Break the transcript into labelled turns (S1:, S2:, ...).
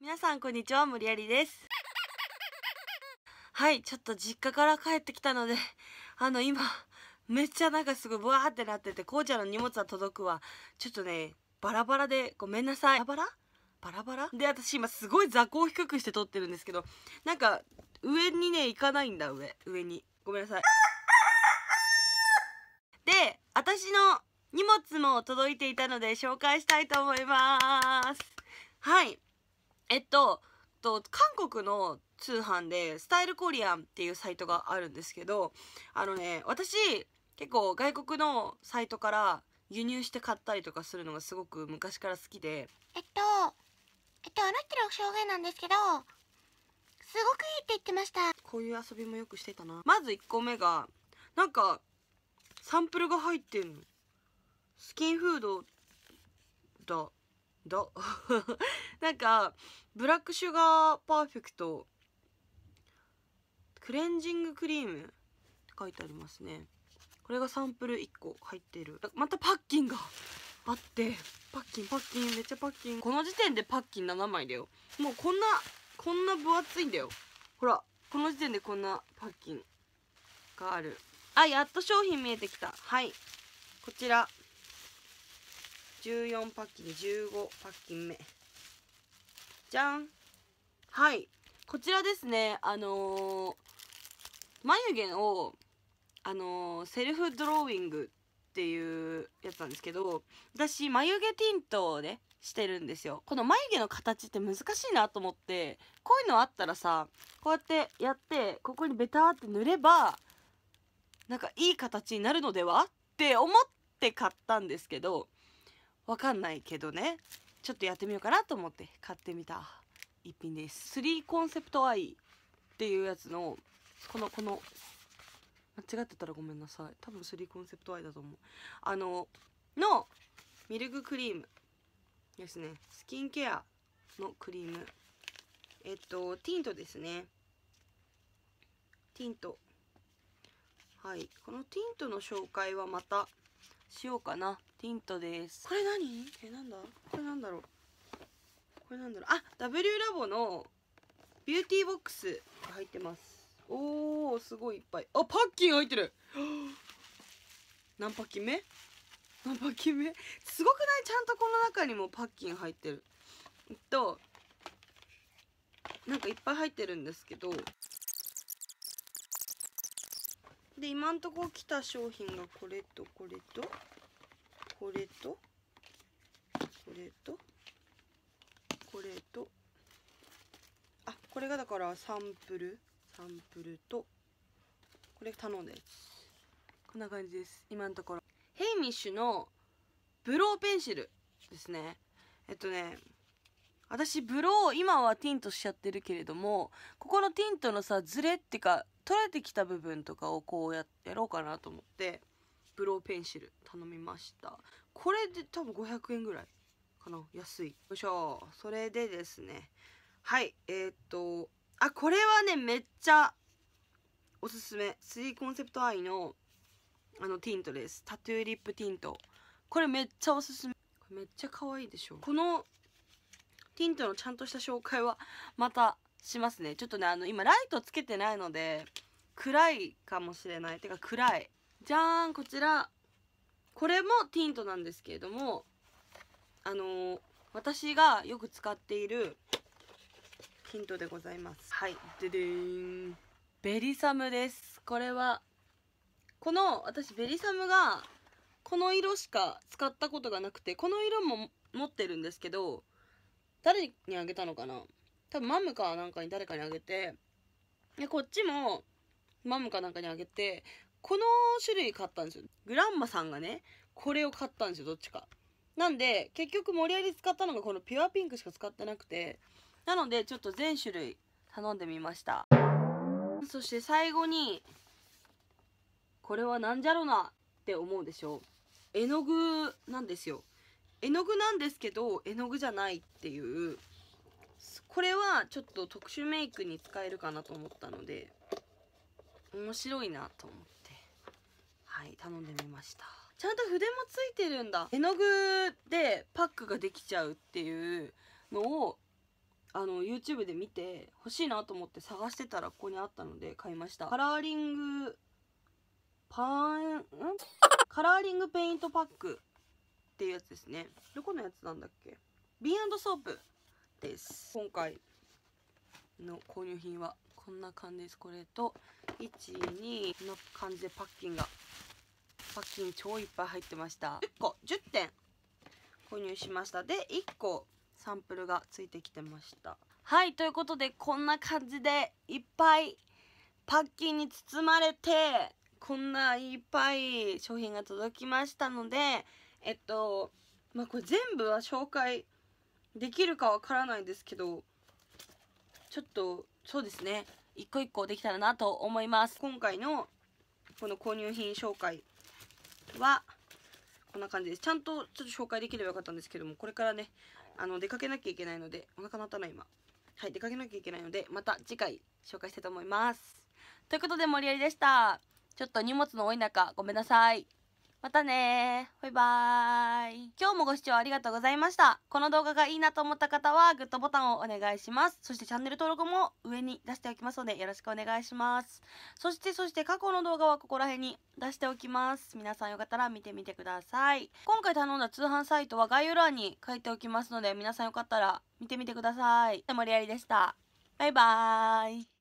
S1: 皆さんこんにちは、無理やりです。はい、ちょっと実家から帰ってきたので、今めっちゃなんかすごいブワーってなってて、こうちゃんの荷物は届くわ。ちょっとね、バラバラでごめんなさい。バラバラで、私今すごい座高低くして撮ってるんですけど、なんか上にね行かないんだ。上にごめんなさい。で、私の荷物も届いていたので紹介したいと思います。はい、韓国の通販でスタイルコリアンっていうサイトがあるんですけど、私結構外国のサイトから輸入して買ったりとかするのがすごく昔から好きで、
S2: あの人の証言なんですけど、すごくいいって言ってました。
S1: こういう遊びもよくしてたな。まず1個目がなんかサンプルが入ってんの。スキンフードだなんかブラックシュガーパーフェクトクレンジングクリームって書いてありますね。これがサンプル1個入ってる。またパッキンがあって、パッキンめっちゃパッキン。この時点でパッキン7枚だよ。もうこんな分厚いんだよ。ほら、この時点でこんなパッキンがある。あ、やっと商品見えてきた。はい、こちら14パッキン15パッキン目じゃん。はい、こちらですね。眉毛をセルフドローイングっていうやつなんですけど、私眉毛ティントをねしてるんですよ。この眉毛の形って難しいなと思って、こういうのあったらさ、こうやってやってここにベターって塗ればなんかいい形になるのではって思って買ったんですけど、わかんないけどね、ちょっとやってみようかなと思って買ってみた一品です。3コンセプトアイっていうやつのこの間違ってたらごめんなさい。多分3コンセプトアイだと思う。のミルククリームですね。スキンケアのクリーム。ティントですね。ティント。はい、このティントの紹介はまたしようかな。ティントです。これ何？なんだ？これなんだろう？あ、W ラボのビューティーボックスが入ってます。おー、すごいいっぱい。あ、パッキン入ってる。何パッキン目？すごくない？ちゃんとこの中にもパッキン入ってる。なんかいっぱい入ってるんですけど、で今んとこ来た商品がこれとこれとこれとこれとこれと、あ、これがだからサンプルとこれ頼んだやつ。こんな感じです。今のところヘイミッシュのブローペンシルですね。私ブロー今はティントしちゃってるけれども、ここのティントのさズレってか取れてきた部分とかをこうやろうかなと思ってブローペンシル頼みました。これで多分500円ぐらいかな。安い。よいしょ。それでですね、はい、これはねめっちゃおすすめ。3コンセプトアイのティントです。タトゥーリップティント。これめっちゃおすすめ。これめっちゃ可愛いでしょ。このティントのちゃんとした紹介はまたしますね。ちょっとね今ライトつけてないので暗いかもしれない。てか暗い。じゃーん、こちらこれもティントなんですけれども、私がよく使っているティントでございます。はい、ででーん、ベリサムです。これは私ベリサムがこの色しか使ったことがなくて、この色も持ってるんですけど、誰にあげたのかな、多分マムかなんかに誰かにあげて、でこっちもマムかなんかにあげて、この種類買ったんですよ。グランマさんがねこれを買ったんですよ、どっちか。なんで結局無理やり使ったのがこのピュアピンクしか使ってなくて、なのでちょっと全種類頼んでみました。そして最後にこれはなんじゃろなって思うでしょ。絵の具なんですよ。絵の具なんですけど絵の具じゃないっていう、これはちょっと特殊メイクに使えるかなと思ったので面白いなと思って、はい、頼んでみました。ちゃんと筆もついてるんだ。絵の具でパックができちゃうっていうのを YouTube で見て欲しいなと思って探してたらここにあったので買いました。カラーリングペイントパックっていうやつですね。どこのやつなんだっけ。ビーン&ソープです。今回の購入品はこんな感じです。これと12の感じでパッキン超いっぱい入ってました。10点購入しました。で1個サンプルがついてきてました。はい、ということでこんな感じでいっぱいパッキンに包まれてこんないっぱい商品が届きましたので、これ全部は紹介できるかわからないですけど、ちょっとそうですね、一個一個できたらなと思います。今回のこの購入品紹介はこんな感じです。ちゃんとちょっと紹介できればよかったんですけども、これからね出かけなきゃいけないので、お腹鳴ったな今。はい、出かけなきゃいけないのでまた次回紹介したいと思います。ということで、森有でした。ちょっと荷物の多い中ごめんなさい。またねー。バイバーイ。今日もご視聴ありがとうございました。この動画がいいなと思った方はグッドボタンをお願いします。そしてチャンネル登録も上に出しておきますのでよろしくお願いします。そして過去の動画はここら辺に出しておきます。皆さんよかったら見てみてください。今回頼んだ通販サイトは概要欄に書いておきますので皆さんよかったら見てみてください。森有でした。バイバーイ。